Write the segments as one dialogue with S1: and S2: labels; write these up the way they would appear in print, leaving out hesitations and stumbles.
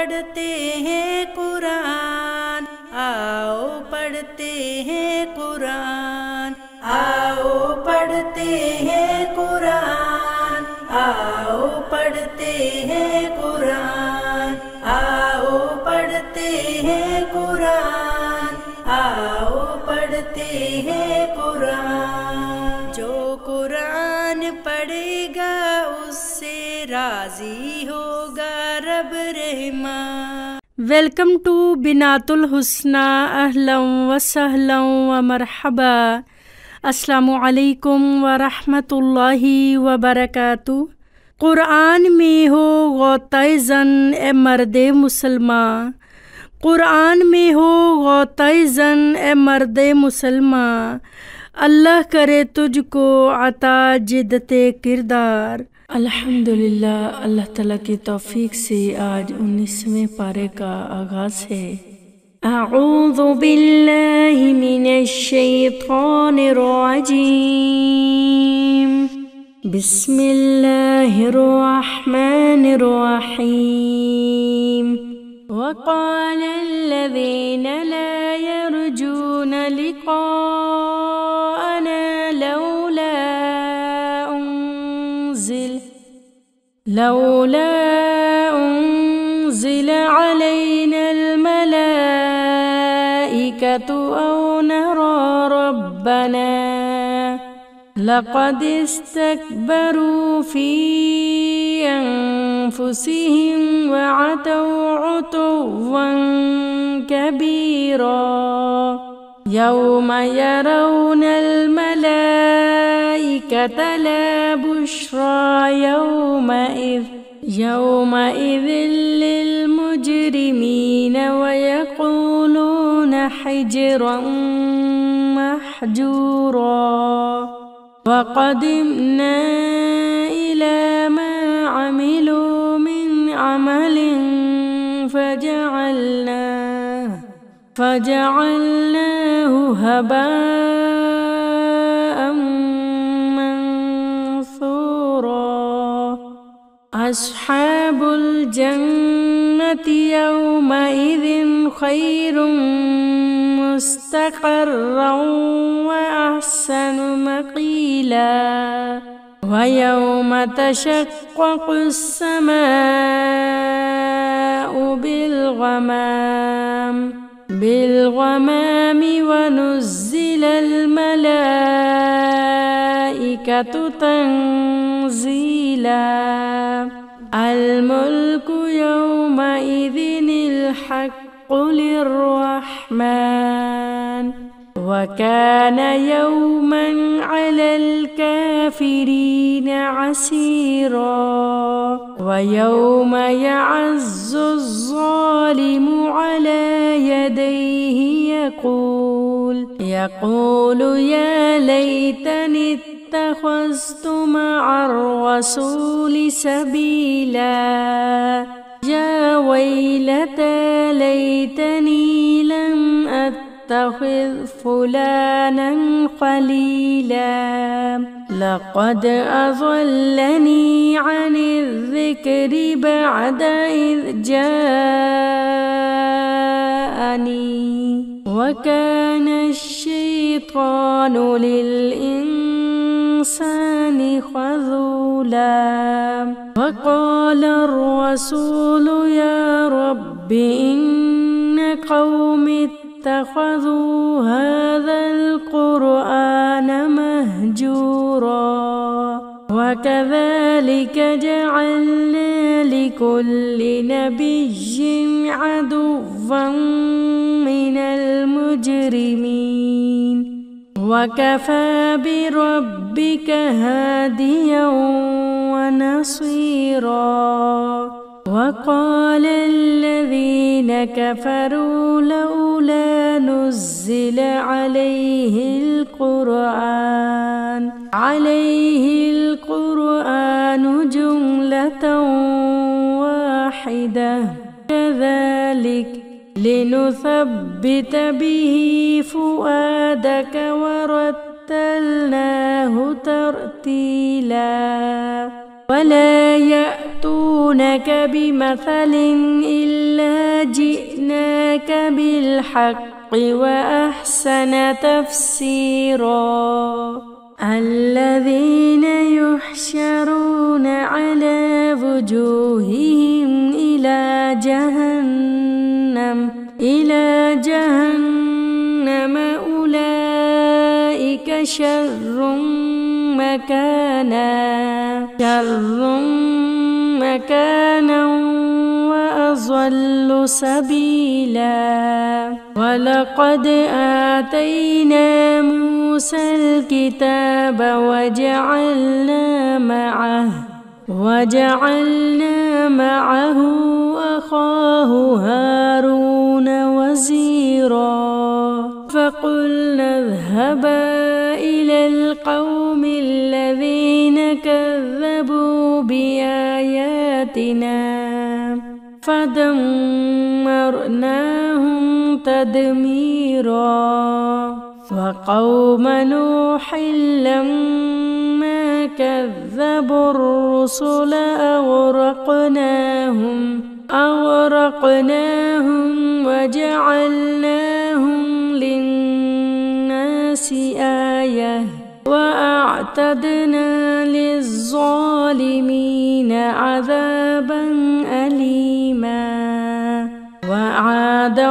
S1: पढ़ते हैं कुरान, आओ पढ़ते हैं कुरान, आओ पढ़ते हैं कुरान, आओ पढ़ते हैं कुरान, आओ पढ़ते हैं कुरान, आओ पढ़ते हैं कुरान। जो कुरान पढ़ेगा उससे राजी होगा रब रहमान। वेलकम टू बिनातुल हुस्ना, अहलन व सहलन व मरहबा। अस्सलामु अलैकुम व रहमतुल्लाहि व बरकातुहू। कुरान में हो गौताए ज़न ए मर्दे मुसलमान, कुरान में हो गौताए ज़न ए मर्दे मुसलमान। अल्लाह करे तुझको अता जिद्दते किरदार। अल्हम्दुलिल्लाह, अल्लाह ताला की तौफीक से आज 19वें पारे का आगाज़ है। अऊज़ु बिल्लाहि मिनश शैतानिर रजीम, बिस्मिल्लाहिर रहमानिर रहीम। वक़ालल्लज़ीना ला यरजून लिक़ाअना लौला उन्ज़िल अलैनल मलाइकतु औ नरा रब्बना लक़द इस्तकबरू फ़ी अन्फुसिहिम वअतौ उतुव्वन कबीरा। यौम यरौनल मलाइकत ला बुश्रा यौमइज़िन लिल मुजरिमीन वयक़ूलून हिज्रन महजूरा। वक़दिमना इला मा अमिलू मिन अमलिन फजअलनाहु हबाअन मंसूरा। अस्हाबुल जन्नति यौमइज़िन खैरुम मुस्तक़र्रन व अहसनु मक़ीला। वयौम तशक़्क़क़ुस समाअु बिलग़मामि वनुज़्ज़िलल मलाइकतु तंज़ीला। अल मुल्कु यौमइज़िनिल हक़्क़ु लिर्रहमान वकान यौमन अलल काफिरीन असीरा। वयौम यअज़्ज़ु ज़्ज़ालिमु अला यदैहि यक़ूलु या लैतनी इत्तख़ज़्तु मअर रसूलि सबीला। या वैलता लैतनी लम अत्तख़िज़ फुलानन ख़लीला। लक़द अज़ल्लनी अनिज़्ज़िक्रि बअद इज़ जाअनी वकान अश्शैतानु लिल-इंसानि ख़ज़ूला। वक़ाल अर्रसूलु या रब्बि इन्न क़ौमि इत्तख़ज़ू हाज़ल क़ुरआन महजूरा। वकज़ालिक जअलना लिकुल्लि नबिय्यिन अदुव्वन मिनल मुजरिमीन वकफ़ा बिरब्बिक हादियन व नसीरा। वक़ाल الذين كفروا لولا نزل عليه القرآن جملة واحدة كذلك لنثبت به فؤادك ورتلناه ترتيلا. ولا يأتونك يأتونك بمثل إلا جئناك بالحق وأحسن تفسيرا الذين يحشرون على وجوههم إلى جهنم أولئك شر مكانا وأضل سبيلا ولقد آتينا موسى الكتاب وجعلنا معه أخاه هارون وزيرا فقلنا اذهبا إلى القوم الذين كذبوا بآياتنا فدمرناهم تدميرا وقوم نوح لما كذبوا الرسل أغرقناهم وجعلناهم للناس آية وأعتدنا للظالمين عذابا أليما وعادا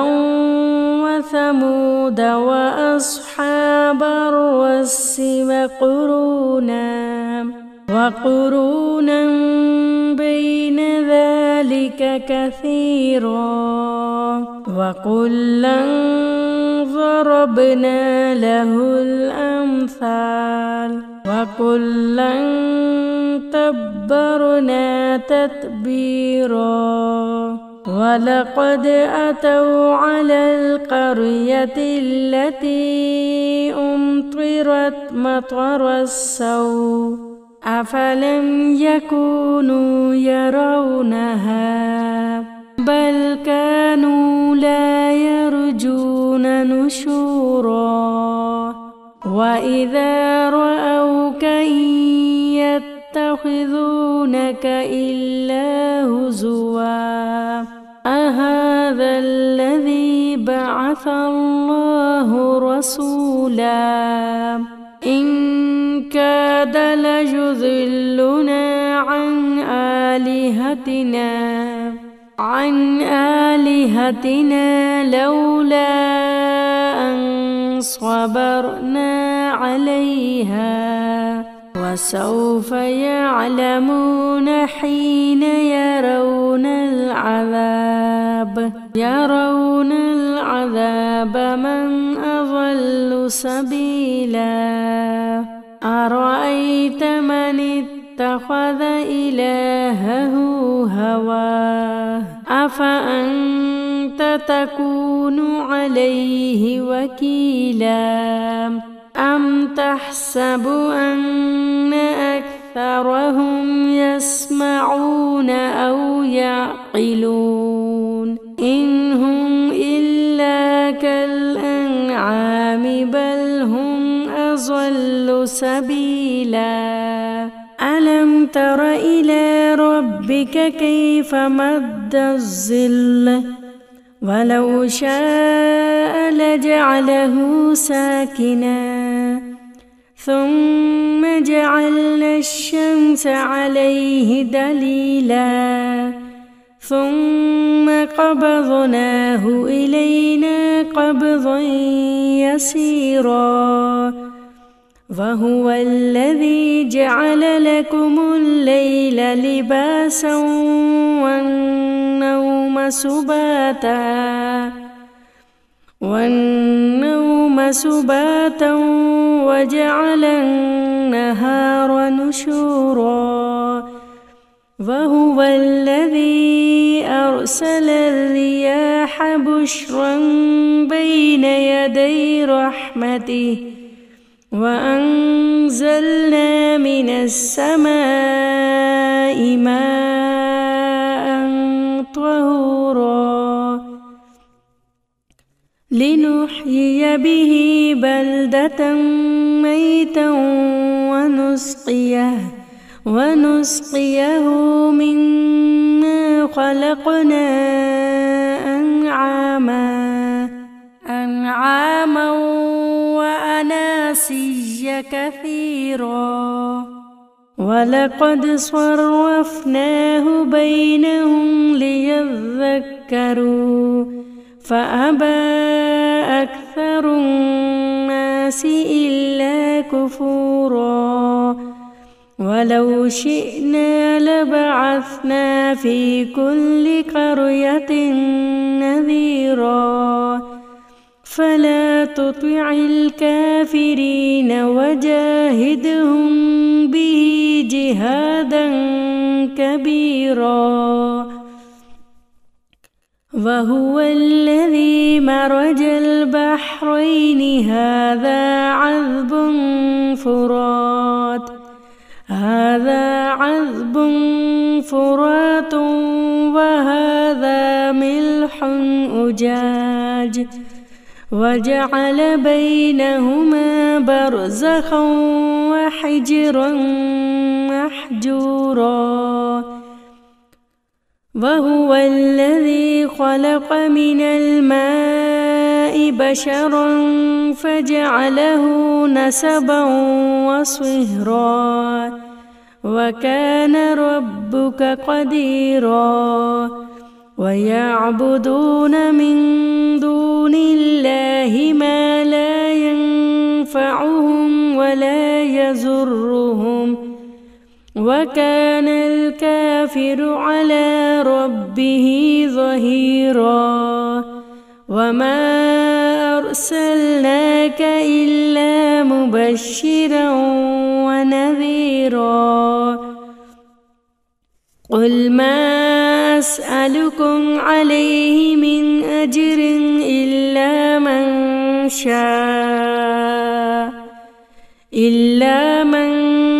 S1: وثمود وأصحاب الرس وقرونا بين ذلك كثيرا وكلا ضربنا له الأمثال وكلا تبرنا تتبيرا ولقد أتوا على القرية التي أمطرت مطر السوء أفلم يكونوا يرونها بل كانوا لا يرجون نشورا وإذا رأوك إن يتخذونك إلا هزوا أهذا الذي بعث الله رسولا إن كاد ليضلنا عن آلهتنا لولا أن صبرنا عليها وسوف يعلمون حين يرون العذاب من أضل سبيلا أرأيت من اتخذ إلهه هواه أفأنت تكون عليه وكيلا أم تحسب أن أكثرهم يسمعون أو يعقلون إن هم إلا كالأنعام بل هم أضل سبيلا ألم تر إلى ربك كيف مد الظل ولو شاء لجعله ساكنا ثم جعلنا الشمس عليه دليلا ثم قبضناه إلينا قبضا يسيرا وهو الذي جعل لكم الليل لباسا والنوم سباتا وجعل النهار نشورا وهو الذي أرسل الرياح بشرا بين يدي رحمته وأنزلنا من السماء ماء طهورا لنحيي به بلدة ميتا ونسقيه مما خلقنا أنعاما وأناسيا كثيرا ولقد صرفناه بينهم ليذكروا فأبى أكثر الناس إلا كفورا ولو شئنا لبعثنا في كل قرية نذيرا فلا تطع الكافرين وجاهدهم به جهادا كبيرا وهو الذي مرج البحرين هذا عذب فرات وهذا ملح أجاج وجعل بينهما برزخا وحجرا محجورا وهو الذي خلق من الماء بشرا فجعله نسبا وصهرا وكان ربك قديرا ويعبدون من دون الله ما لا ينفعهم ولا يضرهم وكان الكافر على ربه ظهيرا وما أرسلناك إلا مبشرا ونذيرا قل ما أسألكم عليه من أجر إلا من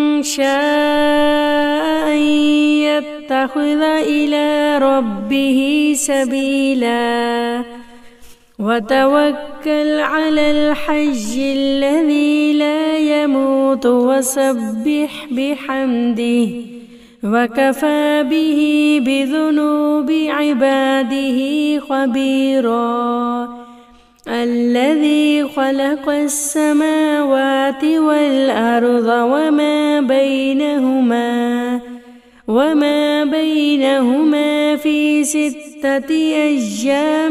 S1: شاء أن يتخذ إلى ربه سبيلا وتوكل على الحي الذي لا يموت وسبح بحمده وكفى به بذنوب عباده خبيرا الذي خلق السماوات والأرض وما بينهما في 6 أيام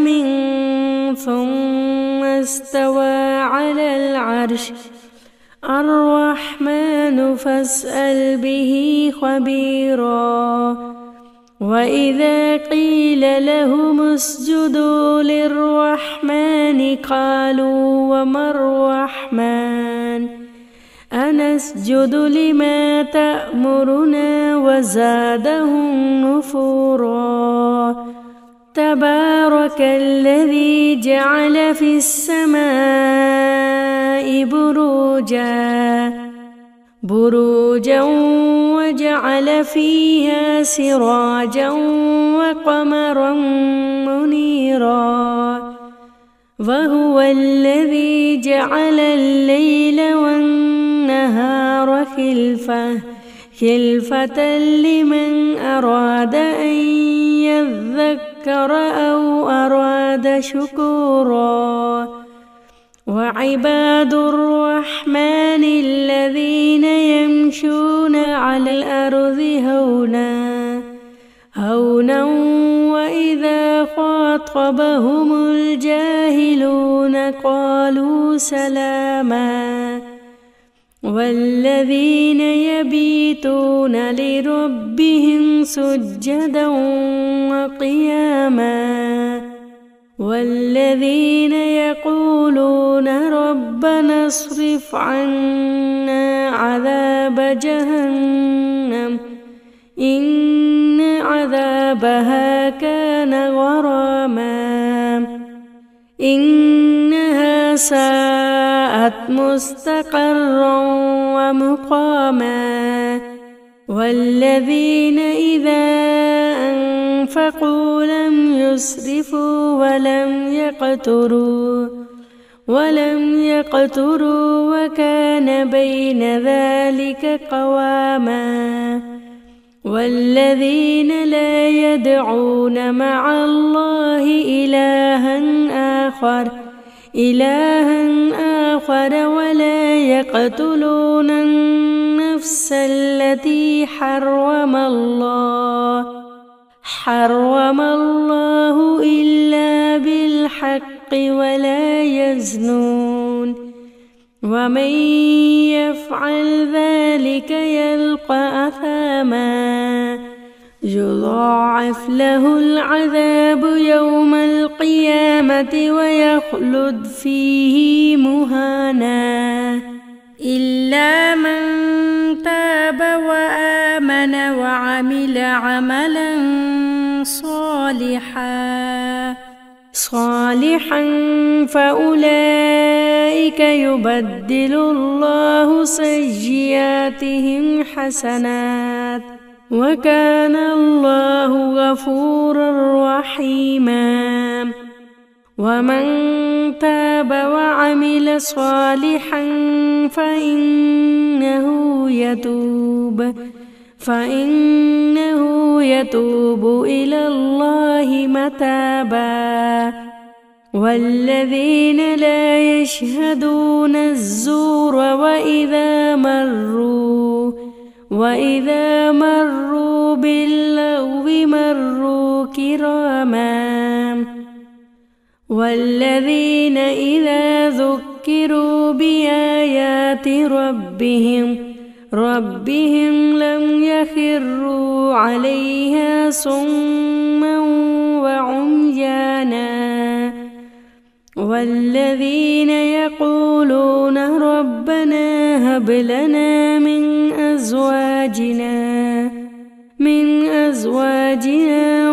S1: ثم استوى على العرش الرحمن فاسأل به خبيرا وإذا قيل لهم اسجدوا للرحمن قالوا وما الرحمن أنسجد لما تأمرنا وزادهم نفورا تبارك الذي جعل في السماء بروجا وجعل فيها سراجا وقمرا منيرا وهو الذي جعل الليل والنهار خلفة لمن أراد أن يذكر أو أراد شكورا وعباد الرحمن الذين يمشون على الأرض هونا وإذا خاطبهم الجاهلون قالوا سلاما والذين يبيتون لربهم سجدا وقياما والذين يقولون ربنا اصرف عنا عذاب جهنم إن عذابها كان غراما إنها ساءت مستقرا ومقاما والذين إذا أنفقوا لم يسرفوا ولم يقتروا وكان بين ذلك قواما والذين لا يدعون مع الله إلها آخر ولا يقتلون النفس التي حرم الله إلا بالحق ولا يزنون ومن يفعل ذلك يلقى أثاما يضاعف له العذاب يوم القيامة ويخلد فيه مهانا إلا من تاب وآمن وعمل عملا صالحا فأولئك يبدل الله سيئاتهم حسنات وكان الله غفورا رحيما ومن تاب وعمل صالحا فإنه يتوب إلى الله متابا والذين لا يشهدون الزور وإذا مروا باللغو مروا كراما والذين إذا ذكروا بآيات ربهم لم يخروا عليها صما وعميانا والذين يقولون ربنا هب لنا من أزواجنا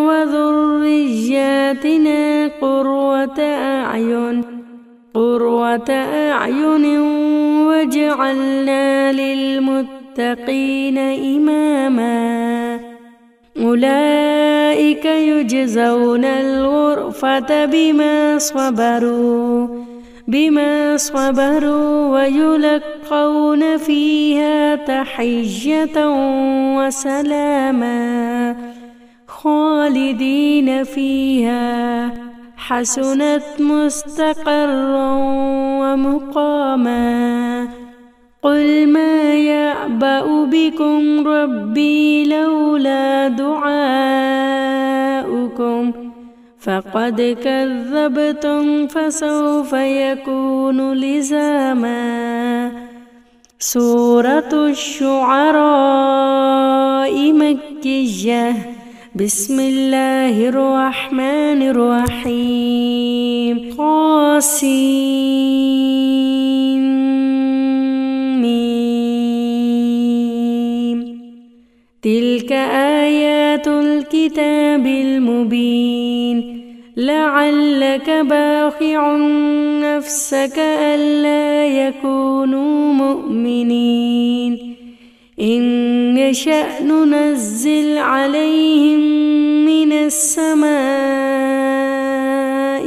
S1: وذرياتنا قرة أعين واجعلنا للمتقين إماما أولئك يجزون الغرفة بما صبروا ويلقون فيها تحية وسلاما خالدين فيها حسنت مستقرا ومقاما قل ما يعبأ بكم ربي لولا دعاؤكم فقد كذبتم فسوف يكون لزاما سورة الشعراء مكية بسم الله الرحمن الرحيم قاسمين تلك آيات الكتاب المبين لعلك باخع نفسك ألا يكونوا مؤمنين إن يشأ ننزل عليهم من السماء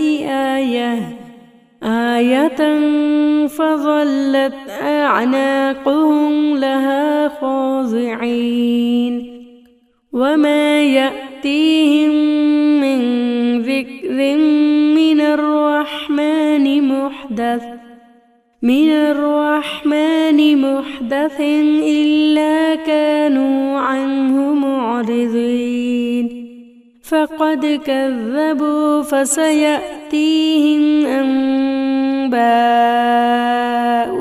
S1: آية فظلت أعناقهم لها خاضعين وما يأتيهم من ذكر من الرحمن محدث إلا كانوا عنه معرضين فقد كذبوا فسيأتيهم أنباء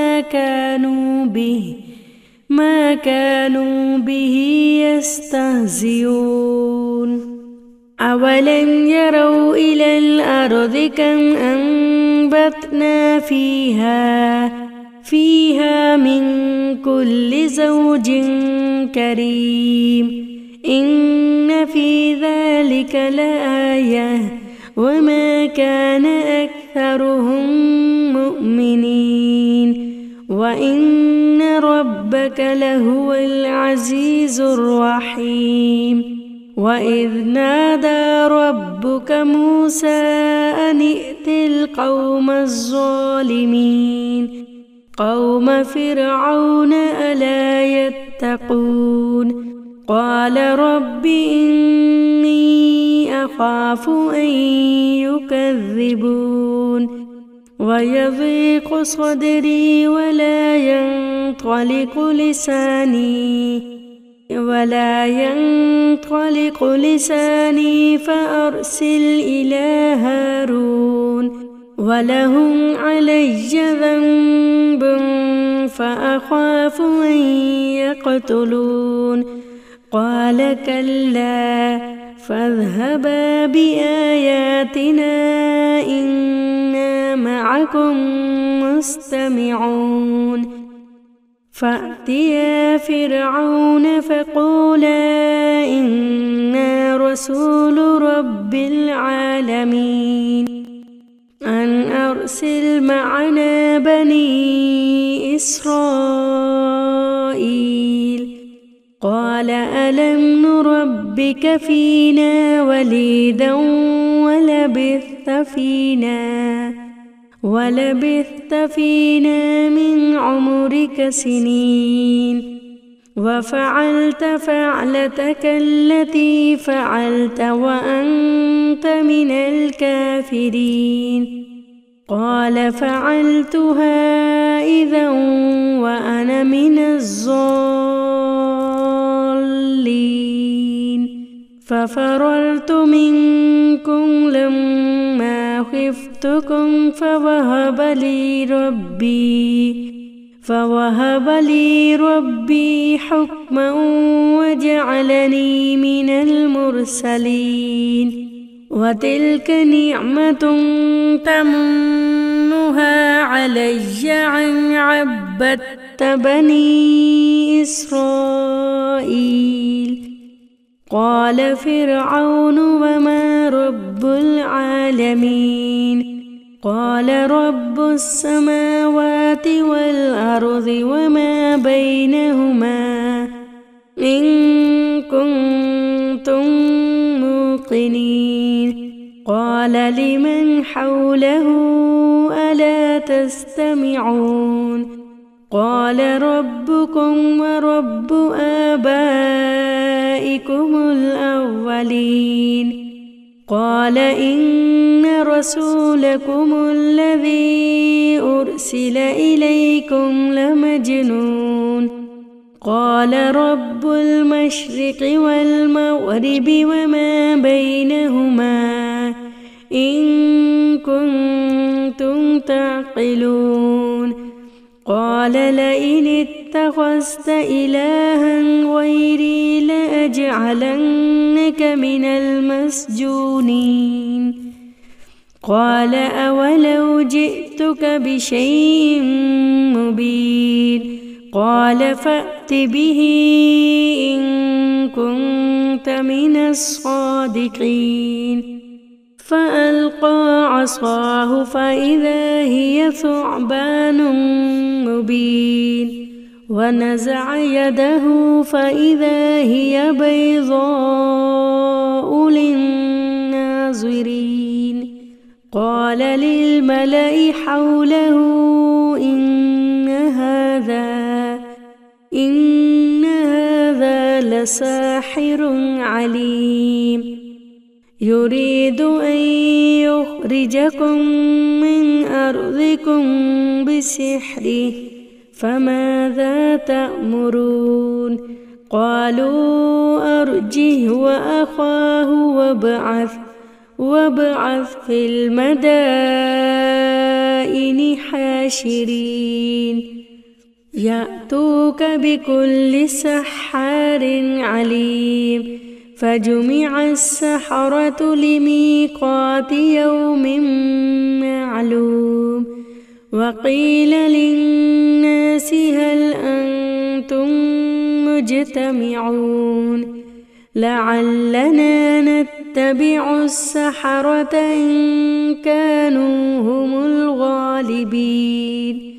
S1: ما كانوا به يستهزئون أولم يروا إلى الأرض كم أنبتنا فيها من كل زوج كريم إن في ذلك لآية وما كان أكثرهم مؤمنين وإن ربك لهو العزيز الرحيم وإذ نادى ربك موسى أن ائت القوم الظالمين قوم فرعون ألا يتقون قال رب إني أخاف أن يكذبون ويضيق صدري ولا ينطلق لساني فأرسل إلى هارون ولهم علي ذنب فأخاف أن يقتلون قال كلا فاذهبا بآياتنا إنا معكم مستمعون فأتيا فرعون فقولا إنا رسول رب العالمين أن أرسل معنا بني إسرائيل قال ألم نربك فينا وليدا ولبثت فينا من عمرك سنين وفعلت فعلتك التي فعلت وأنت من الكافرين قال فعلتها إذا وأنا من الضالين ففررت منكم لما خفتكم فوهب لي ربي حكما وجعلني من المرسلين وتلك نعمة تمنها علي أن عبدت بني إسرائيل قال فرعون وما رب العالمين قال رب السماوات والأرض وما بينهما إن كنتم موقنين قال لمن حوله ألا تستمعون قال ربكم ورب آبائكم الأولين قال إن رسولكم الذي أرسل إليكم لمجنون قال رب المشرق والمغرب وما بينهما إن كنتم تعقلون قال لئن اتخذت إلها غيري لأجعلنك من المسجونين قال أولو جئتك بشيء مبين قال فأت به إن كنت من الصادقين فألقى عصاه فإذا هي ثعبان مبين ونزع يده فإذا هي بيضاء للناظرين قال للملأ حوله إن هذا لساحر عليم يريد أن يخرجكم من أرضكم بسحره فماذا تأمرون قالوا أرجه وأخاه وابعث في المدائن حاشرين يأتوك بكل سحار عليم فجمع السحرة لميقات يوم معلوم وقيل للناس هل أنتم مجتمعون لعلنا نتبع السحرة إن كانوا هم الغالبين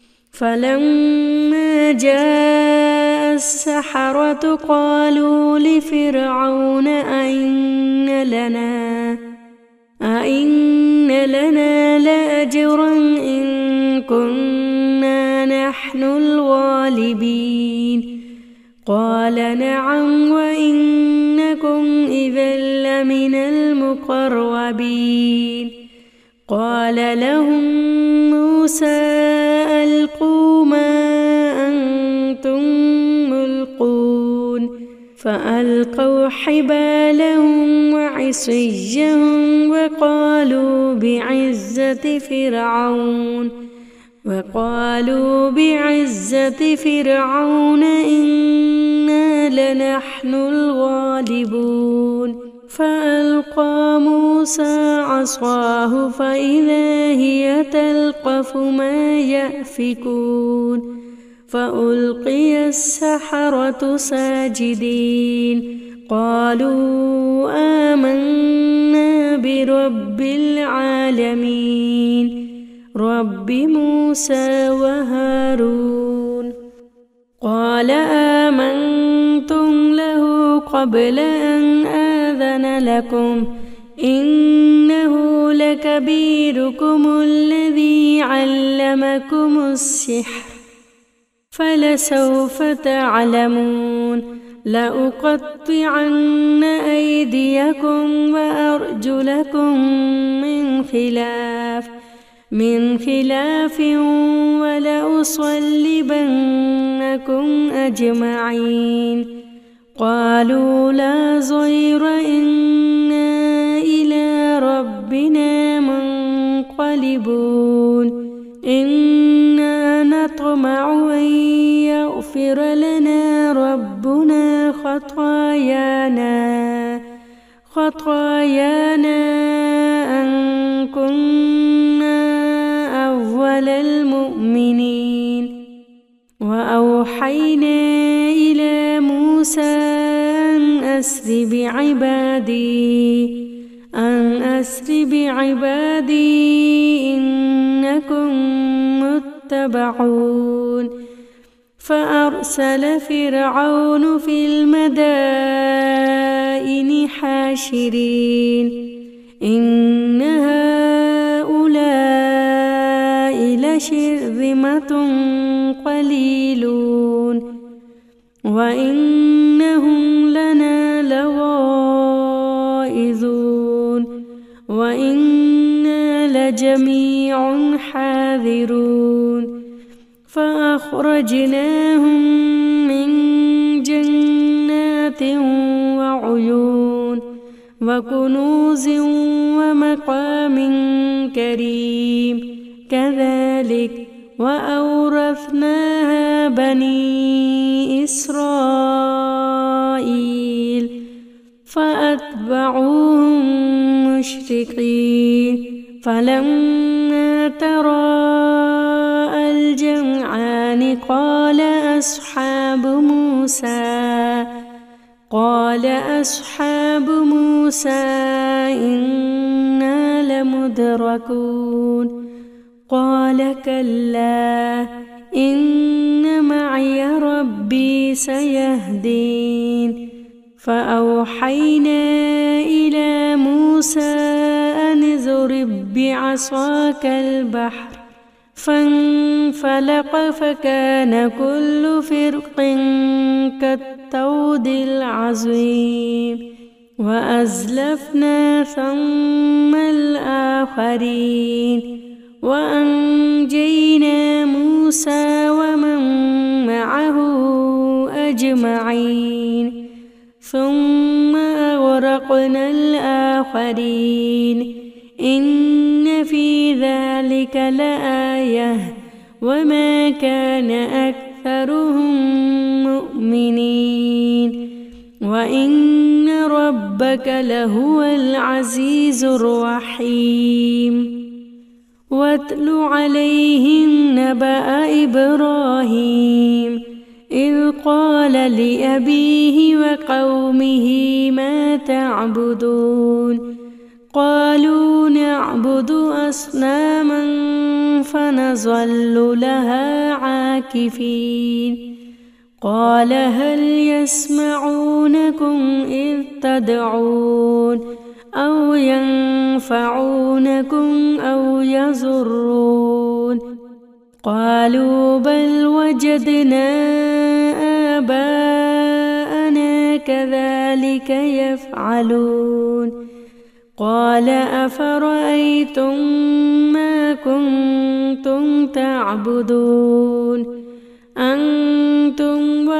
S1: فلما جاء السحرة قالوا لفرعون أئن لنا لأجرا إن كنا نحن الغالبين قال نعم وإنكم إذا لمن المقربين قال لهم موسى ألقوا ما أنتم ملقون فألقوا حبالهم وعصيهم وقالوا بعزة فرعون إنا لنحن الغالبون فألقى موسى عصاه فإذا هي تلقف ما يأفكون فألقي السحرة ساجدين قالوا آمنا برب العالمين رب موسى وهارون قال آمنتم له قبل أن آذن لكم إنه لكبيركم الذي علمكم السحر فلسوف تعلمون لأقطعن أيديكم وأرجلكم من خلاف ولأصلبنكم أجمعين قالوا لا ضير إنا إلى ربنا منقلبون إنا نطمع أن يغفر لنا ربنا خطايانا أن كنا أول المؤمنين وأوحينا إلى موسى أن أسر بعبادي إنكم متبعون فأرسل فرعون في المدائن حاشرين إن هؤلاء لشرذمة قليلون وإنهم لنا لغائظون وإنا لجميع حاذرون فأخرجناهم من جنات وعيون وكنوز ومقام كريم كذلك وأورثناها بني إسرائيل فأتبعوهم مشرقين فلما تراءى الجمعان قال أصحاب موسى إنا لمدركون قال كلا إن معي ربي سيهدين فأوحينا إلى موسى أن اضرب بعصاك البحر فانفلق فكان كل فرق كالطود العظيم وأزلفنا ثم الآخرين وأنجينا موسى ومن معه أجمعين ثم أغرقنا الآخرين إن في ذلك لآية وما كان أكثرهم مؤمنين وإن ربك لهو العزيز الرحيم واتل عليهم نبأ إبراهيم إذ قال لأبيه وقومه ما تعبدون قالوا نعبد أصناما فنظل لها عاكفين قال هل يسمعونكم إذ تدعون أو ينفعونكم أو يضرون قالوا بل وجدنا آباءنا كذلك يفعلون قال أفرأيتم ما كنتم تعبدون أنتم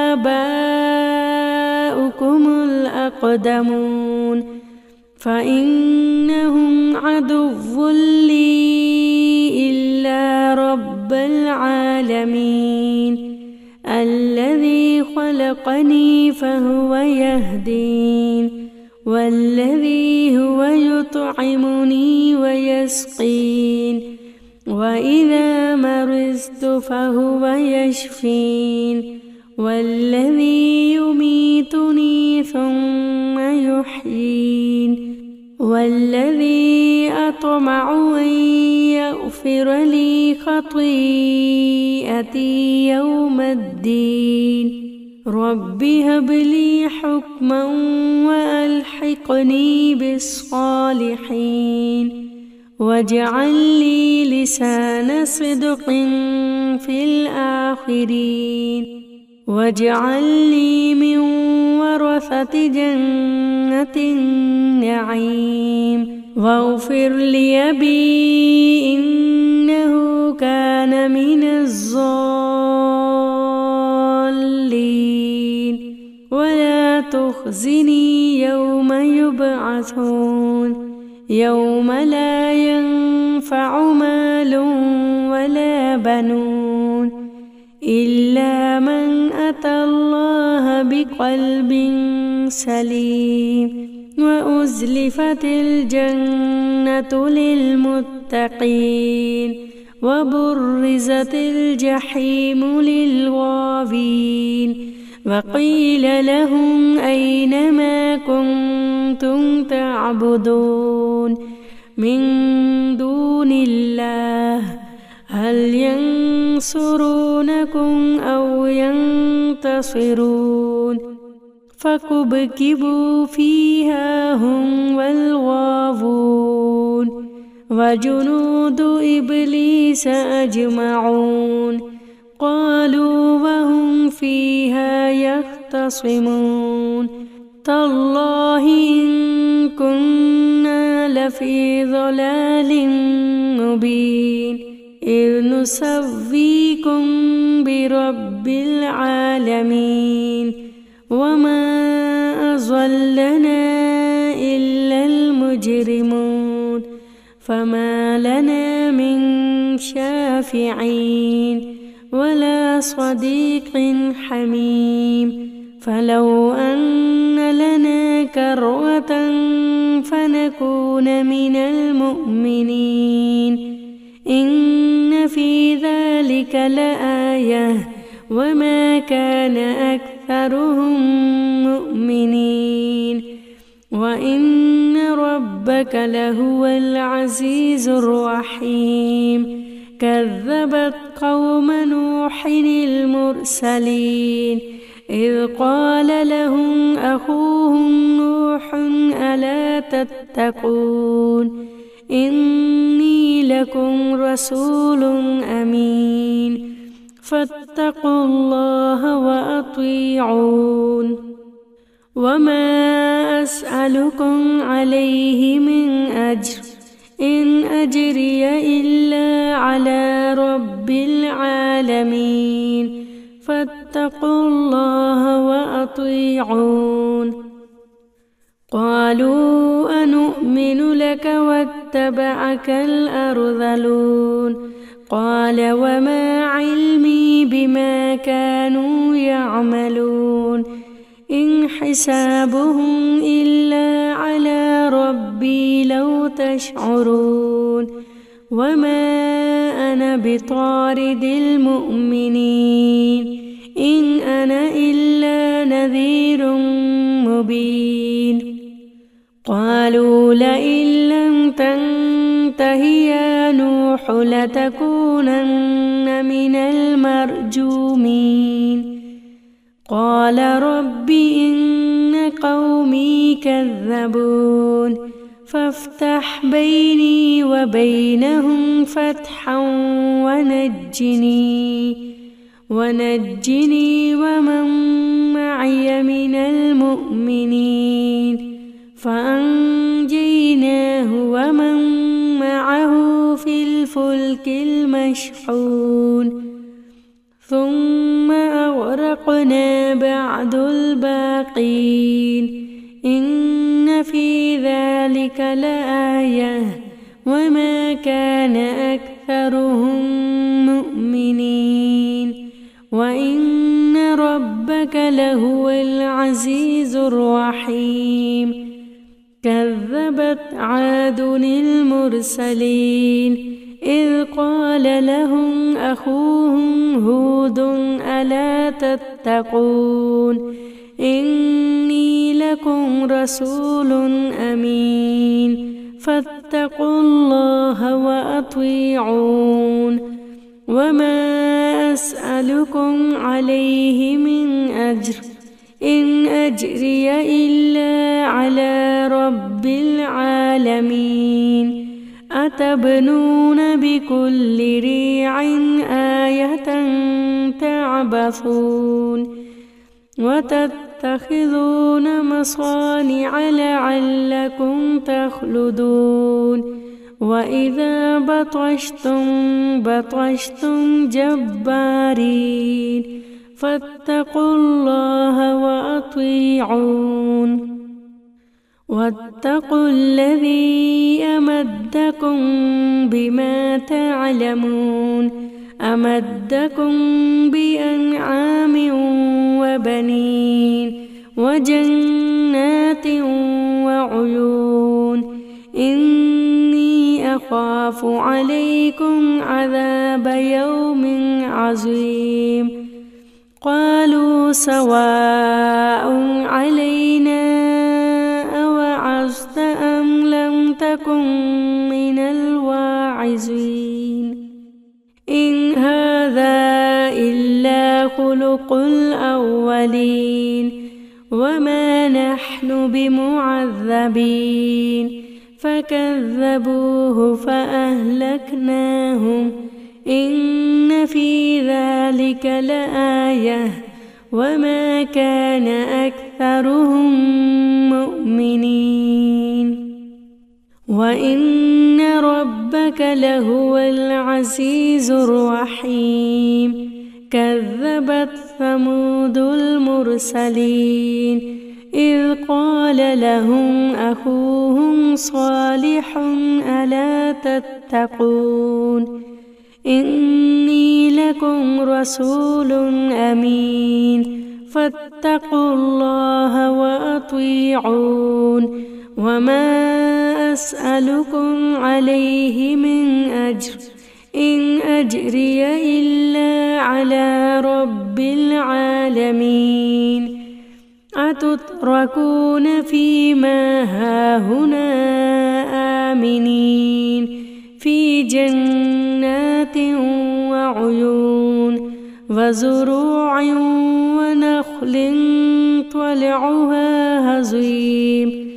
S1: وآباؤكم الأقدمون فإنهم عدو لي إلا رب العالمين الذي خلقني فهو يهدين والذي هو يطعمني ويسقين وإذا مرضت فهو يشفين والذي يميتني ثم يحيين والذي أطمع أن يغفر لي خطيئتي يوم الدين رب هب لي حكما وألحقني بالصالحين واجعل لي لسان صدق في الآخرين واجعل لي من ورثة جنة النعيم واغفر لأبي إنه كان من الضالين ولا تخزني يوم يبعثون يوم لا ينفع مال ولا بنون إلا من أتى الله بقلب سليم وأزلفت الجنة للمتقين وبرزت الجحيم للغاوين وقيل لهم أين ما كنتم تعبدون من دون الله هل ينصرونكم أو ينتصرون فكبكبوا فيها هم والغاوون وجنود إبليس أجمعون قالوا وهم فيها يختصمون تالله إن كنا لفي ضلال مبين إذ نسويكم برب العالمين وما أضلنا إلا المجرمون فما لنا من شافعين ولا صديق حميم فلو أن لنا كرة فنكون من المؤمنين إن في ذلك لآية وما كان أكثرهم مؤمنين وإن ربك لهو العزيز الرحيم كذبت قوم نوح المرسلين إذ قال لهم أخوهم نوح ألا تتقون إني لكم رسول أمين فاتقوا الله وأطيعون وما أسألكم عليه من أجر إن أجري إلا على رب العالمين فاتقوا الله وأطيعون قالوا أنؤمن لك واتبعك الأرذلون قال وما علمي بما كانوا يعملون إن حسابهم إلا على ربي لو تشعرون وما أنا بطارد المؤمنين إن أنا إلا نذير مبين قالوا لئن لم تنته يا نوح لتكونن من المرجومين قال رب إن قومي كذبون فافتح بيني وبينهم فتحا ونجني ومن معي من المؤمنين فأنجيناه ومن معه في الفلك المشحون ثم أغرقنا بعد الباقين إن في ذلك لآية وما كان أكثرهم مؤمنين وإن ربك لهو العزيز الرحيم كذبت عاد المرسلين إذ قال لهم أخوهم هود ألا تتقون إني لكم رسول أمين فاتقوا الله وأطيعون وما أسألكم عليه من أجر إن أجري إلا على رب العالمين أتبنون بكل ريع آية تعبثون وتتخذون مصانع لعلكم تخلدون وإذا بطشتم جبارين فاتقوا الله وأطيعون واتقوا الذي أمدكم بما تعلمون أمدكم بأنعام وبنين وجنات وعيون إني أخاف عليكم عذاب يوم عظيم قالوا سواء علينا أوعظت أم لم تكن من الواعظين إن هذا إلا خلق الأولين وما نحن بمعذبين فكذبوه فأهلكناهم إن في ذلك لآية وما كان أكثرهم مؤمنين وإن ربك لهو العزيز الرحيم كذبت ثمود المرسلين إذ قال لهم أخوهم صالح ألا تتقون إني لكم رسول أمين فاتقوا الله وأطيعون وما أسألكم عليه من أجر إن أجري إلا على رب العالمين أتتركون فيما هاهنا آمنين في جنات وعيون وزروع ونخل طلعها هضيم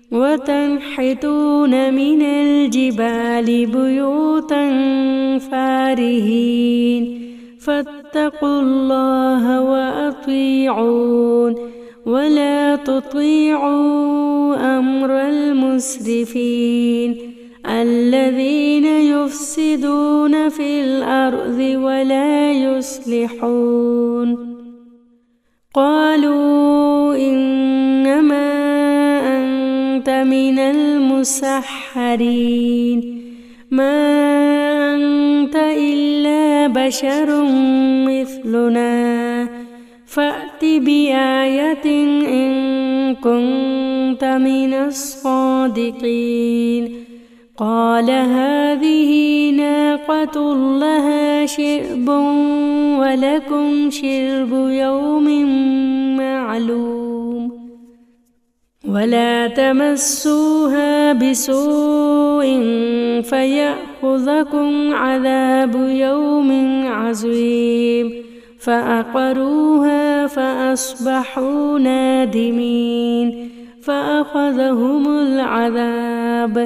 S1: وتنحتون من الجبال بيوتا فارهين فاتقوا الله وأطيعون ولا تطيعوا أمر المسرفين الذين يفسدون في الأرض ولا يصلحون قالوا إنما أنت من المسحرين ما أنت إلا بشر مثلنا فأت بآية إن كنت من الصادقين قال هذه ناقة لها شرب ولكم شرب يوم معلوم ولا تمسوها بسوء فيأخذكم عذاب يوم عظيم فعقروها فأصبحوا نادمين فأخذهم العذاب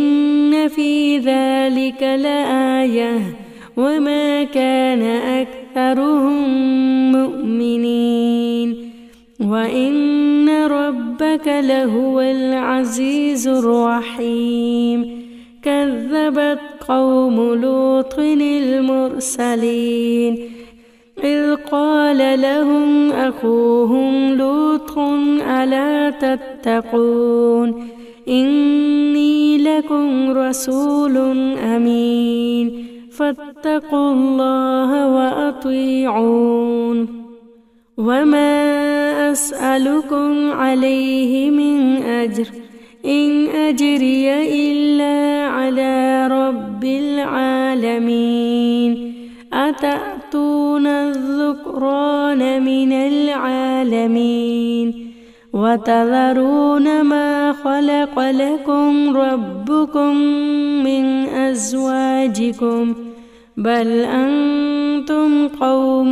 S1: إن في ذلك لآية وما كان أكثر أكثرهم مؤمنين وإن ربك لهو العزيز الرحيم كذبت قوم لوط المرسلين إذ قال لهم أخوهم لوط ألا تتقون إني لكم رسول أمين فاتقوا الله وأطيعون وما أسألكم عليه من أجر إن أجري إلا على رب العالمين أتأتون الذكران من العالمين وتذرون ما خلق لكم ربكم من أزواجكم بل أنتم قوم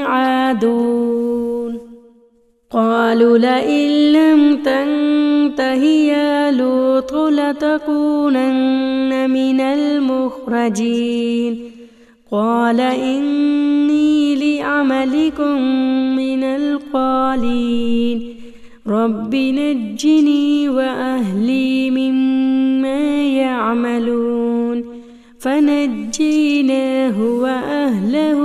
S1: عادون قالوا لئن لم تنته يا لوط لتكونن من المخرجين قال إني لعملكم من القالين رب نجني وأهلي مما يعملون فنجيناه وأهله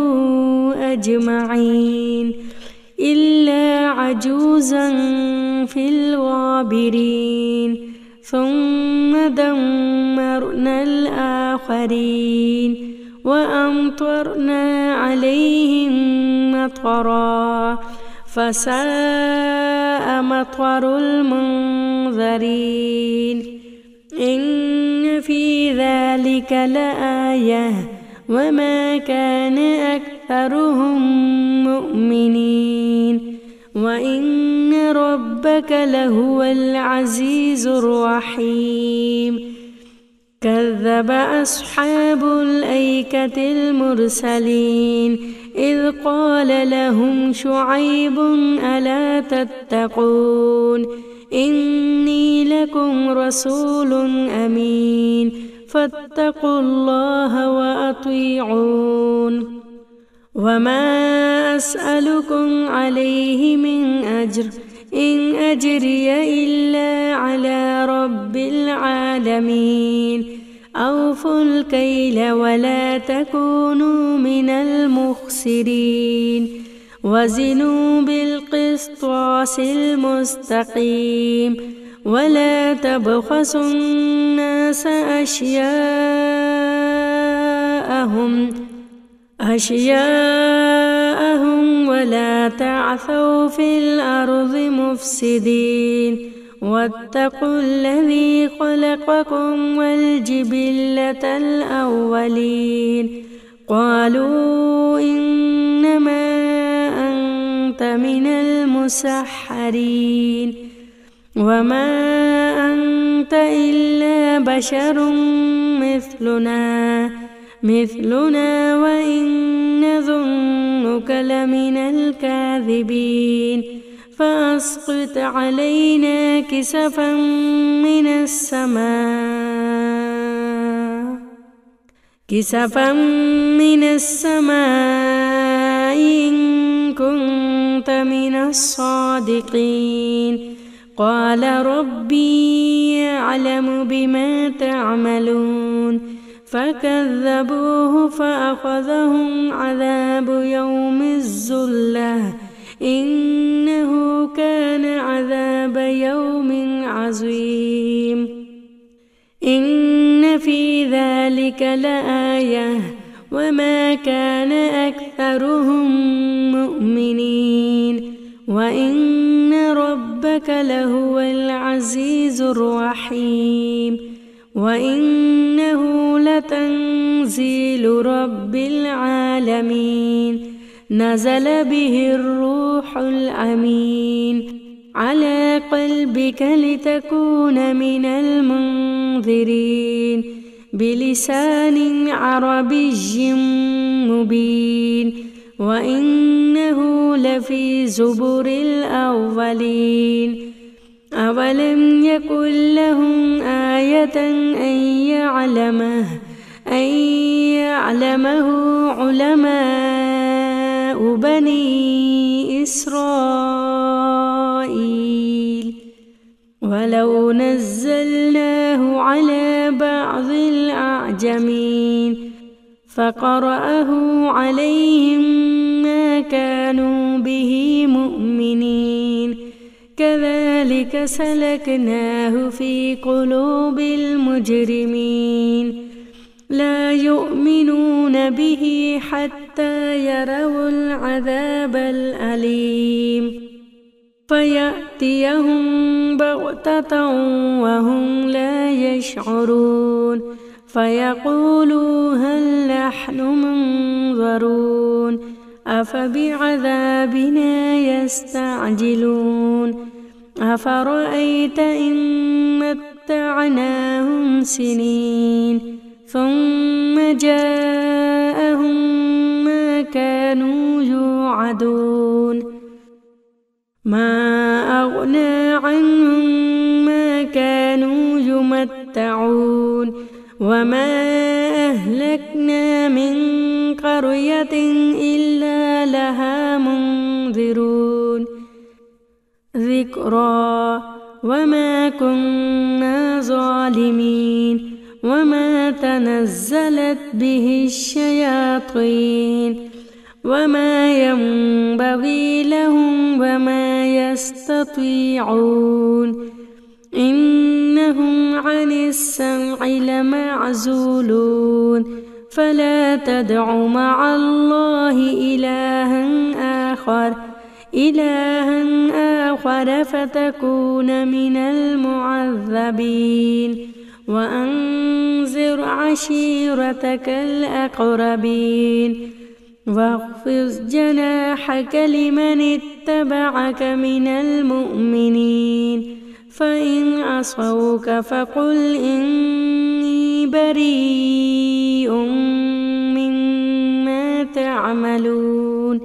S1: أجمعين إلا عجوزا في الغابرين ثم دمرنا الآخرين وأمطرنا عليهم مطرا فساء مطر المنذرين إن في ذلك لآية وما كان أكثرهم مؤمنين وإن ربك لهو العزيز الرحيم كذب أصحاب الأيكة المرسلين إذ قال لهم شعيب ألا تتقون إني لكم رسول أمين فاتقوا الله وأطيعون وما أسألكم عليه من أجر إن أجري إلا على رب العالمين أوفوا الكيل ولا تكونوا من المخسرين وزنوا بالقسطاس المستقيم ولا تبخسوا الناس أشياءهم ولا تعثوا في الأرض مفسدين واتقوا الذي خلقكم والجبلة الأولين قالوا إنما أنت من المسحرين وما أنت إلا بشر مثلنا وإن نظنك لمن الكاذبين فأسقط علينا كسفا من السماء إن كنت من الصادقين قال ربي يعلم بما تعملون فكذبوه فأخذهم عذاب يوم الظلة إنه كان عذاب يوم عظيم إن في ذلك لآية وما كان أكثرهم مؤمنين وإن ربك لهو العزيز الرحيم وإنه لتنزيل رب العالمين نزل به الروح الأمين على قلبك لتكون من المنذرين بلسان عربي مبين وإنه لفي زبر الأولين أولم يكن لهم آية أن يعلمه علماء من أنباء بني إسرائيل ولو نزلناه على بعض الأعجمين فقرأه عليهم ما كانوا به مؤمنين كذلك سلكناه في قلوب المجرمين لا يؤمنون به حتى يروا العذاب الأليم فيأتيهم بغتة وهم لا يشعرون فيقولوا هل نحن منظرون أفبعذابنا يستعجلون أفرأيت إن متعناهم سنين ثم جاءهم ما كانوا يوعدون ما أغنى عنهم ما كانوا يمتعون وما أهلكنا من قرية إلا لها منذرون ذكرى وما كنا ظالمين وما تنزلت به الشياطين وما ينبغي لهم وما يستطيعون إنهم عن السمع لمعزولون فلا تدع مع الله إلها آخر فتكون من المعذبين وأنذر عشيرتك الأقربين واخفض جناحك لمن اتبعك من المؤمنين فإن عصوك فقل إني بريء مما تعملون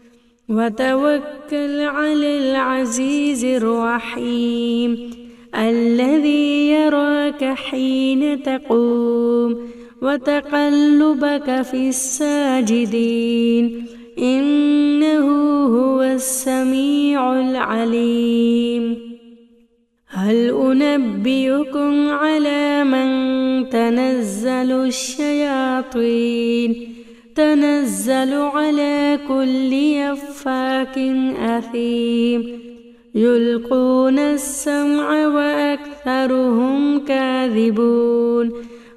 S1: وتوكل على العزيز الرحيم الذي يراك حين تقوم وتقلبك في الساجدين إنه هو السميع العليم هل أنبئكم على من تنزل الشياطين تنزل على كل أفاك أثيم يلقون السمع وأكثرهم كاذبون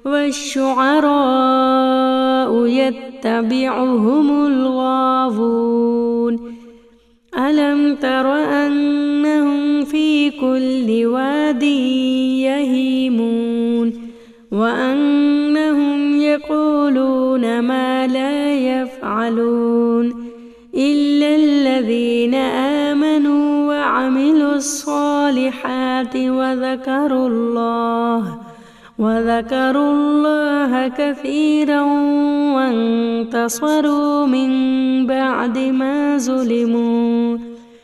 S1: والشعراء يتبعهم الغاوون ألم تر أنهم في كل واد يهيمون وأنهم يقولون ما لا يفعلون إلا الذين آمنوا وعملوا الصالحات وذكروا الله كثيرا وانتصروا من بعد ما ظلموا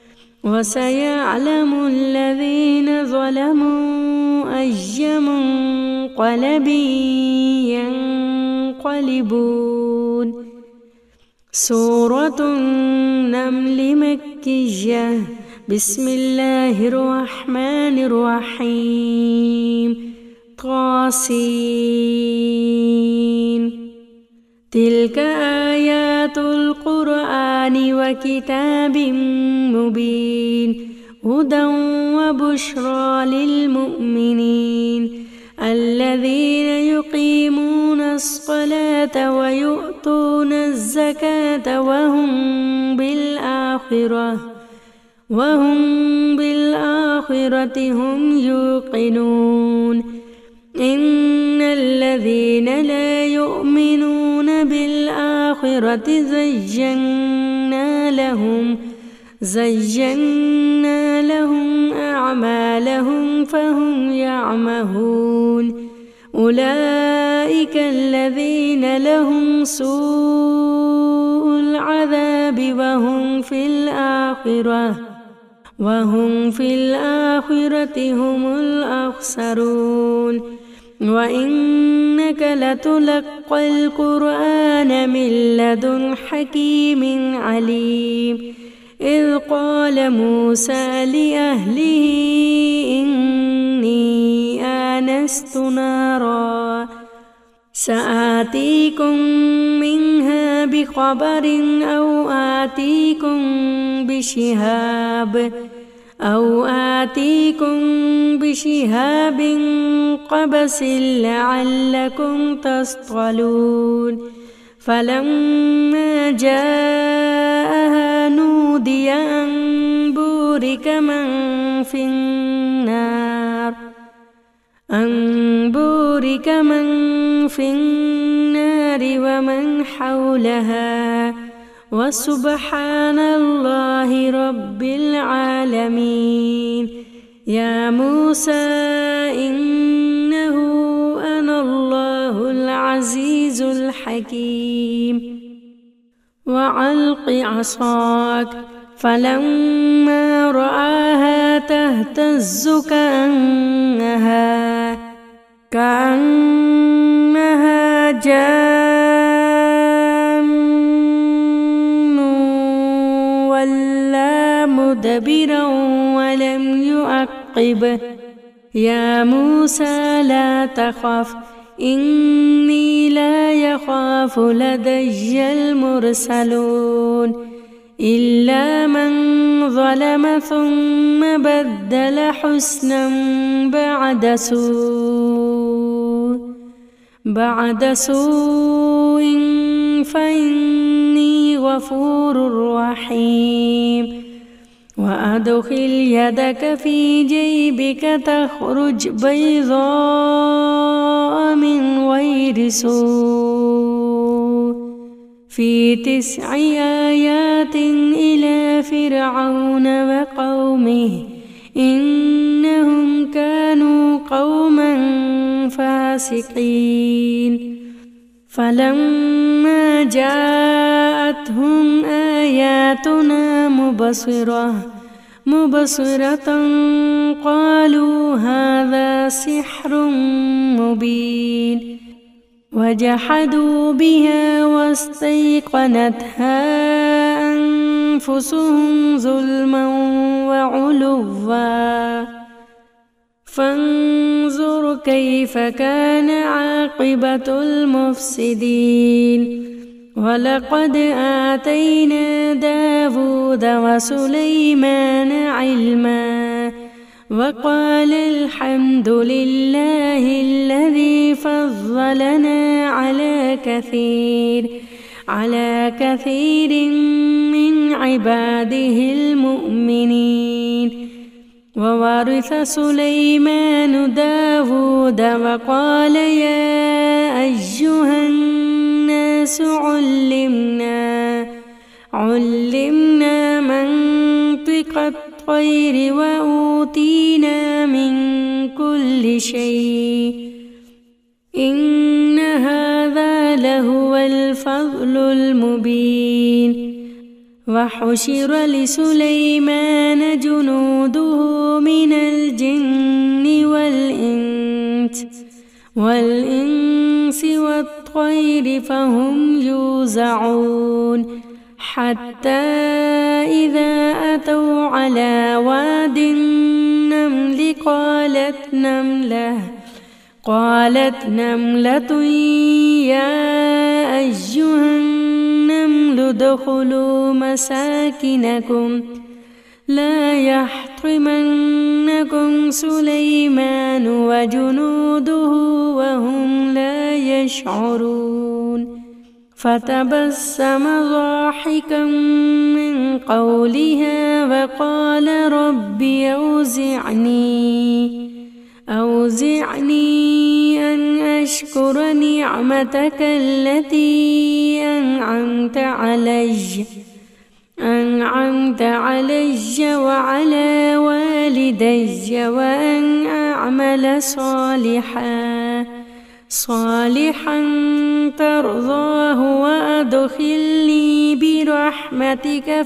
S1: وسيعلم الذين ظلموا أي منقلب ينقلبون سورة النمل مكية بسم الله الرحمن الرحيم طاسين تلك آيات القرآن وكتاب مبين هدى وبشرى للمؤمنين الذين يقيمون الصلاة ويؤتون الزكاة وهم بالآخرة هم يوقنون إن الذين لا يؤمنون بالآخرة زينا لهم أعمالهم فهم يعمهون أولئك الذين لهم سوء العذاب وهم في الآخرة هم الأخسرون وإنك وإنك لتلقى القرآن من لدن حكيم عليم إذ قال موسى لأهله إني آنست نارا سآتيكم منها بخبر أو آتيكم بشهاب قبس لعلكم تصطلون فلما جاءها نودي أن بورك من في النار ومن حولها وسبحان الله رب العالمين يا موسى إنه أنا الله العزيز الحكيم وألق عصاك فلما رآها تهتز كأنها جان ولا مدبرا ولم يعقب يا موسى لا تخف إني لا يخاف لدي المرسلون إلا من ظلم ثم بدل حسنا بعد سوء فإني غفور رحيم وأدخل يدك في جيبك تخرج بيضاء من غير سوء في 9 آيات إلى فرعون وقومه إنهم كانوا قوما فاسقين فلما جاءتهم آياتنا مبصرة قالوا هذا سحر مبين وجحدوا بها واستيقنتها أنفسهم ظلما وعلوا فانظر كيف كان عاقبة المفسدين ولقد آتينا داود وسليمان علما وقال الحمد لله الذي فضلنا على كثير من عباده المؤمنين وورث سليمان داود وقال يا أيها الناس علمنا منطق الطير وأوتينا من كل شيء إن هذا لهو الفضل المبين وحشر لسليمان جنوده من الجن والإنس والطير فهم يوزعون حتى إذا أتوا على واد النمل قالت نملة يا أيها النمل ادخلوا مساكنكم لا يحطمنكم سليمان وجنوده وهم لا يشعرون فتبسم ضاحكا من قولها وقال رب أوزعني أن أشكر نعمتك التي أنعمت علي وعلى والدي وأن أعمل صالحا ترضاه وأدخلني برحمتك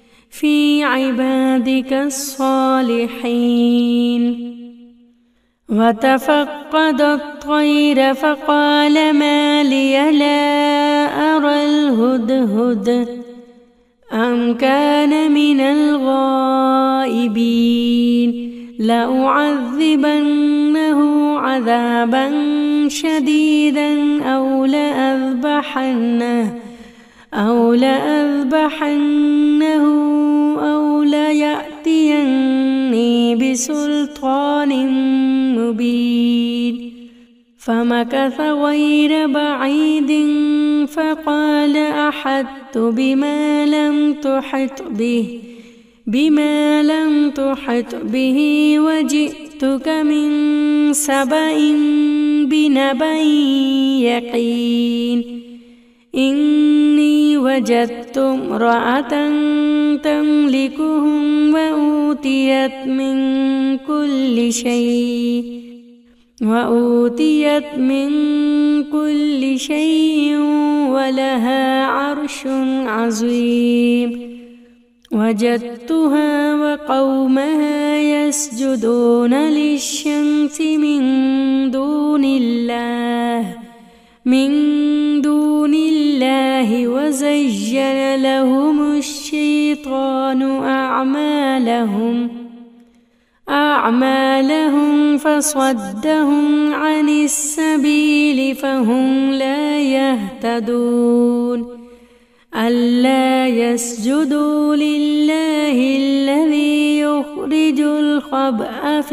S1: في عبادك الصالحين وتفقد الطير فقال ما لي لا أرى الهدهد أم كان من الغائبين لأعذبنه عذابا شديدا أو لأذبحنه أو ليأتيني بسلطان مبين. فمكث غير بعيد فقال أحطت بما لم تحط به وجئتك من سبأ بنبأ يقين. إني وجدت امرأة تملكهم وأوتيت من كل شيء ولها عرش عظيم. وجدتها وقومها يسجدون للشمس من دون الله وزين لهم الشيطان أعمالهم فصدهم عن السبيل فهم لا يهتدون. ألا يسجدوا لله الذي يخرج الخبأ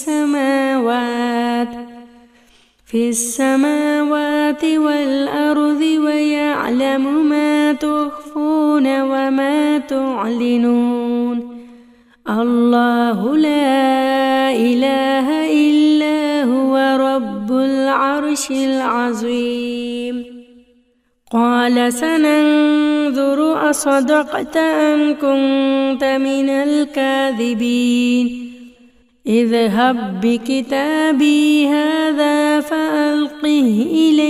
S1: في السماوات والأرض ويعلم ما تخفون وما تعلنون. الله لا إله إلا هو رب العرش العظيم. قال سننظر أصدقت أم كنت من الكاذبين. اذهب بكتابي هذا فألقه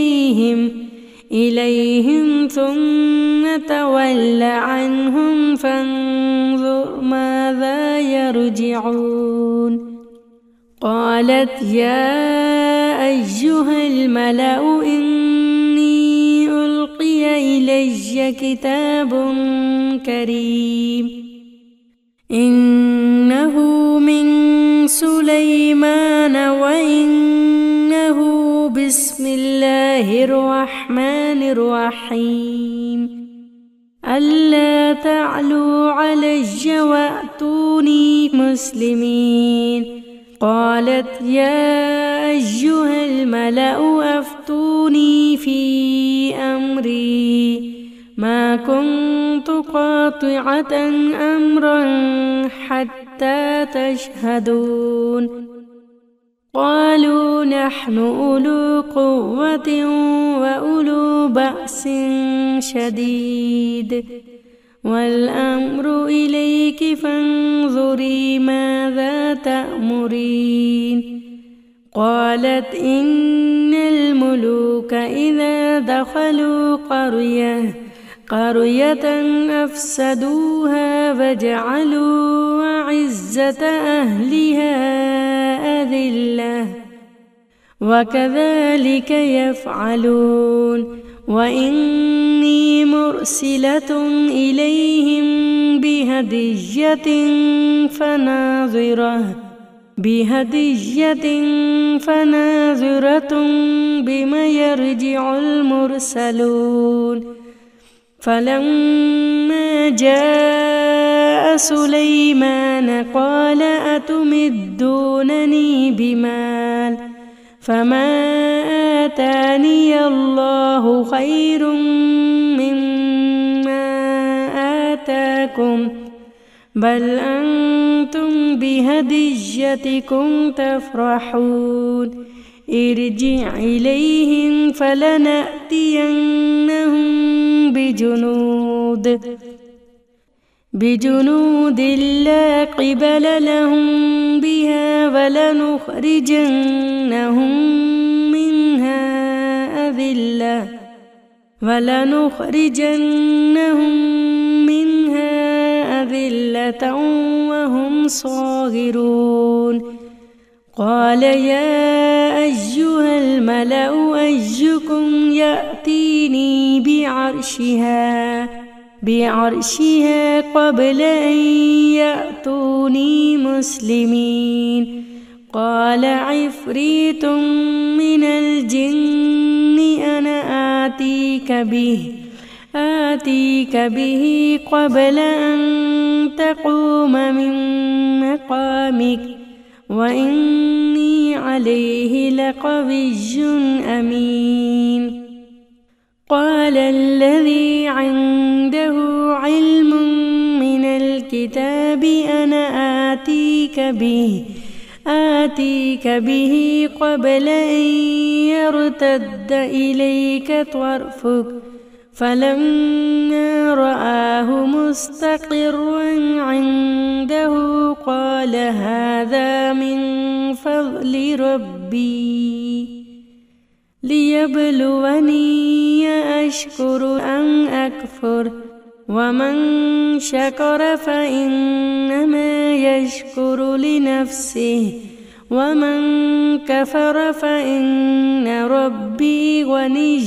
S1: إليهم ثم تول عنهم فانظر ماذا يرجعون. قالت يا أيها الملأ إني ألقي إلي كتاب كريم إنه من سليمان وإنه بسم الله الرحمن الرحيم. ألا تعلوا علي وأتوني مسلمين. قالت يا أيها الملأ أفتوني في أمري ما كنت قاطعة أمرا حتى تشهدون. قالوا نحن أولو قوة وأولو بأس شديد والأمر إليك فانظري ماذا تأمرين. قالت إن الملوك إذا دخلوا قرية أفسدوها وجعلوا أعزة أهلها أذلة وكذلك يفعلون. وإني مرسلة إليهم بهدية فناظرة بما يرجع المرسلون. فلما جاء سليمان قال أتمدونني بمال فما آتاني الله خير مما آتاكم بل أنتم بهديتكم تفرحون. ارجع إليهم فلنأتينهم بجنود لا قبل لهم بها ولنخرجنهم منها أذلة وهم صاغرون. قال يا أيها الملأ أيكم يأتيني بعرشها قبل أن يأتوني مسلمين. قال عفريت من الجن أنا آتيك به قبل أن تقوم من مقامك وإني عليه لقوي أمين. قال الذي عنده علم من الكتاب أنا آتيك به قبل أن يرتد إليك طرفك. فلما رآه مستقرا عنده قال هذا من فضل ربي ليبلوني أشكر أم أكفر. ومن شكر فإنما يشكر لنفسه ومن كفر فإن ربي غني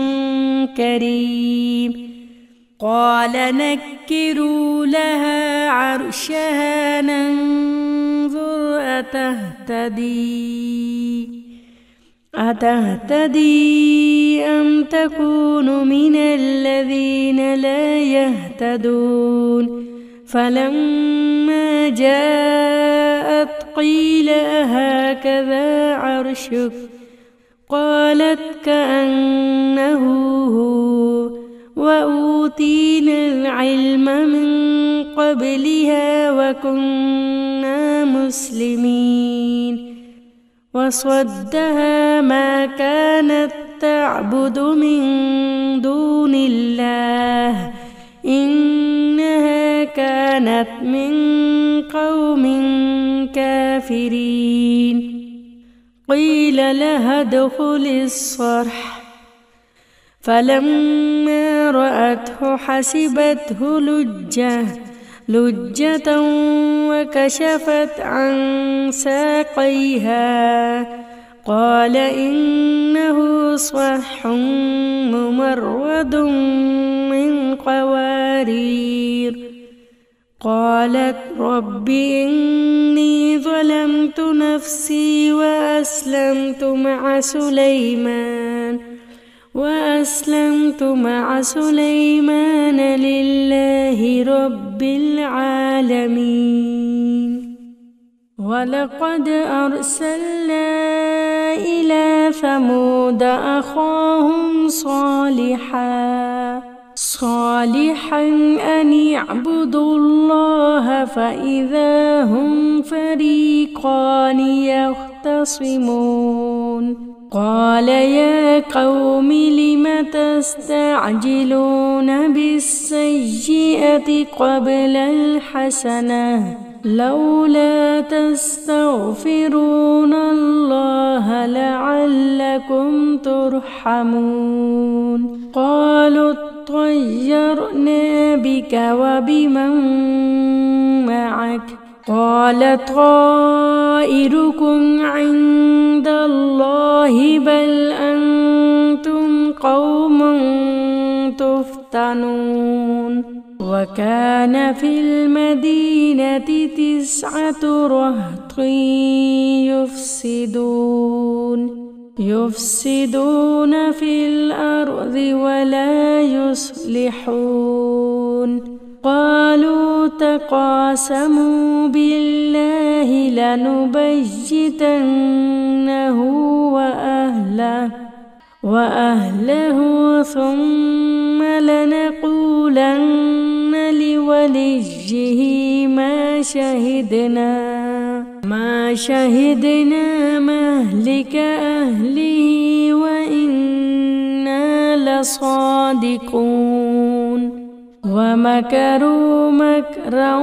S1: كريم. قال نكروا لها عرشها ننظر أتهتدي أم تكون من الذين لا يهتدون. فلما جاءت قيل أهكذا عرشك قالت كأنه هو وأوتينا العلم من قبلها وكنا مسلمين. وصدها ما كانت تعبد من دون الله إنها كانت من قوم كافرين. قيل لها ادخل الصرح فلما رأته حسبته لجة وكشفت عن ساقيها قال إنه صرح ممرد من قوارير. قالت رب إني ظلمت نفسي وأسلمت مع سليمان لله رب العالمين. ولقد أرسلنا إلى ثمود أخاهم صالحا أن يعبدوا الله فإذا هم فريقان يختصمون. قال يا قوم لم تستعجلون بالسيئة قبل الحسنة لولا تستغفرون الله لعلكم ترحمون. قالوا اطيرنا بك وبمن معك قال طائركم عند الله بل أنتم قوم تفتنون. وكان في المدينة 9 رهط يفسدون في الأرض ولا يصلحون. قالوا تقاسموا بالله لنبيتنه وأهله ثم لنقولن لوليه ما شهدنا مهلك أهله وإنا لصادقون. ومكروا مكرا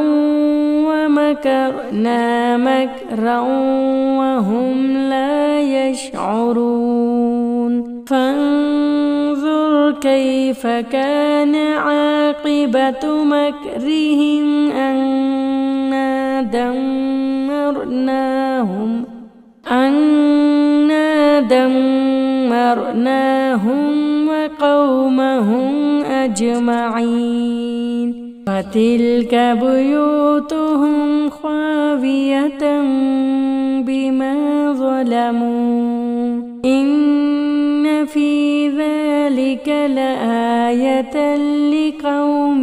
S1: ومكرنا مكرا وهم لا يشعرون. فانظر كيف كان عاقبة مكرهم أنا أنا دمرناهم وقومهم أجمعين فتلك بيوتهم خاوية بما ظلموا إن في ذلك لآية لقوم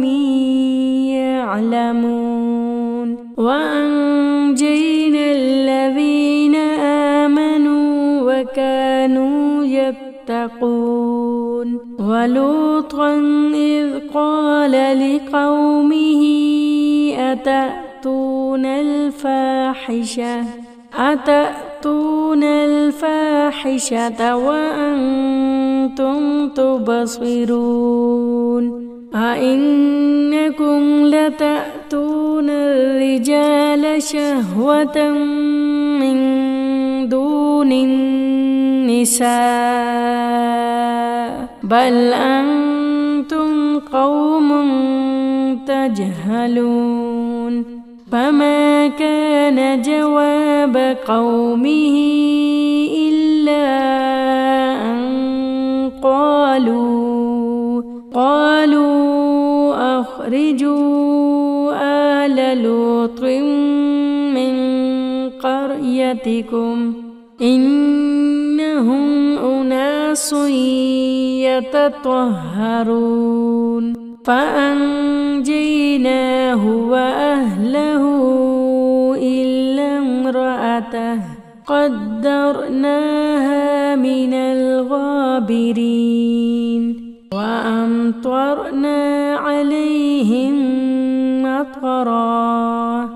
S1: يعلمون وأنجينا الذين آمنوا وكانوا يتقون ولوطا إذ قال لقومه أتأتون الفاحشة وأنتم تبصرون أئنكم لتأتون الرجال شهوة من دون النساء بل أنتم قوم تجهلون فما كان جواب قومه إلا أن قالوا أخرجوا آل لوط من قريتكم إنهم أناس يتطهرون فأنجيناه وأهله إلا امرأته قدرناها من الغابرين وأمطرنا عليهم مطرا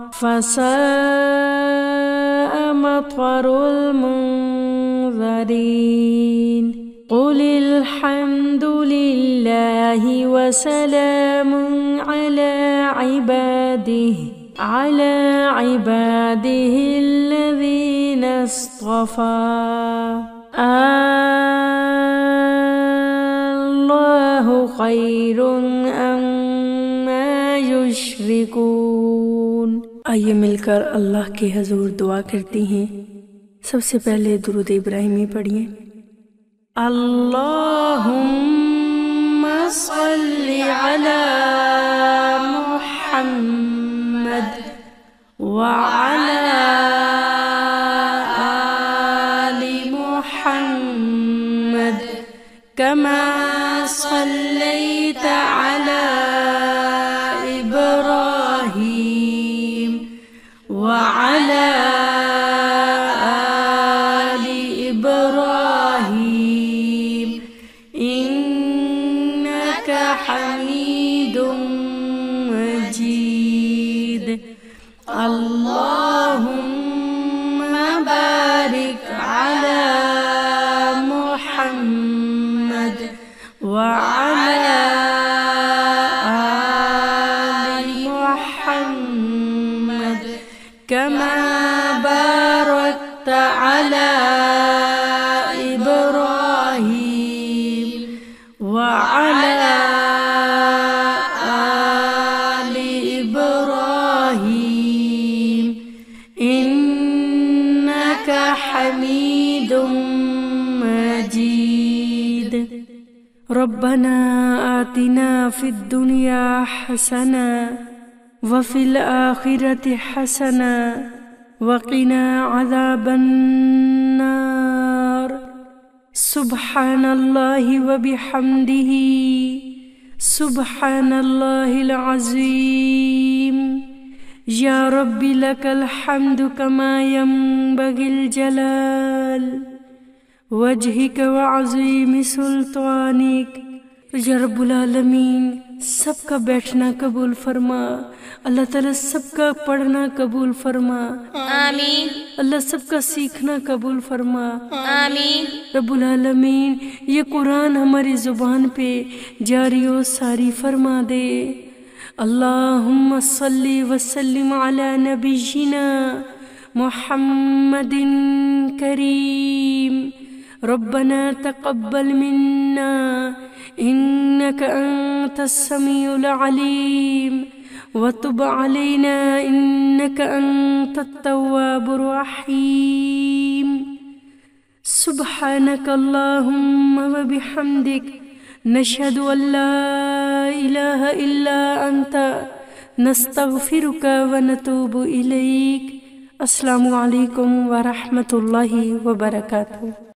S1: فساء مطر المنذرين قل الحمد لله وسلام على عباده الذين اصطفى الله خير أما يشركون।
S2: आइए मिलकर अल्लाह के हजूर दुआ करती हैं। सबसे पहले दुरूद इब्राहिमी पढ़िए।
S1: अल्लाहुम्मा सल्लि अला मुहम्मद व अला आलि मुहम्मद कमा सल्लैता अला इब्राहीम व अला اللهم بارك على محمد وعلى آل محمد كما باركت على إبراهيم وعلى حميد مجيد
S2: ربنا آتنا في الدنيا حسنة وفي الآخرة حسنة وقنا عذاب النار سبحان الله وبحمده سبحان الله العظيم يا رب لك الحمد كما ينبغي الجلال وجهك وعظيم سلطانك या रब्बुल आलमीन सबका बैठना कबूल फरमा। अल्लाह ताला सबका पढ़ना कबूल फरमा।
S3: आमीन।
S2: अल्लाह सबका सीखना कबूल फरमा।
S3: आमीन।
S2: रब्बुल आलमीन ये कुरान हमारी ज़ुबान पे जारी व सारी फरमा दे। अल्लाहुम्मा सल्ली व सल्लिम अला नबिय्यिना मुहम्मदिन करीम। रब्बना तक़ब्बल मिन्ना इन्नका अंतस समीउल अलीम वतुब अलैना इन्नका अंतत-तव्वाबुर रहीम। सुब्हानका अल्लाहुम्मा व बिहम्दिक नशहदु अल्ला इलाहा इल्ला अंता नस्तगफिरुका व नतूबु इलैक। अस्सलामु अलैकुम व रहमतुल्लाहि व बरकातुहू।